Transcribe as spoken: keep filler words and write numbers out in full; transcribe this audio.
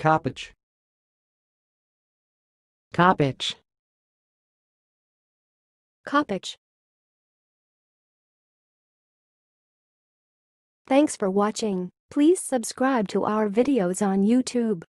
kopech, kopech, kopech. Thanks for watching. Please subscribe to our videos on YouTube.